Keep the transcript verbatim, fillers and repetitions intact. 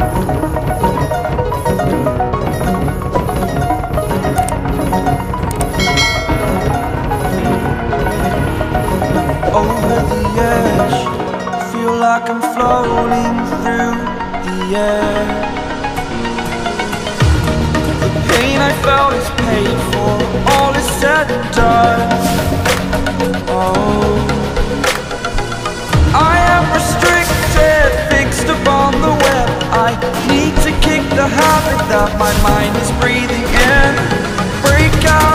Over the edge, feel like I'm floating through the air. The pain I felt is paid for, all is said and done. Oh, I am restricted, fixed upon the web. I need to kick the habit that my mind is breathing in. Break out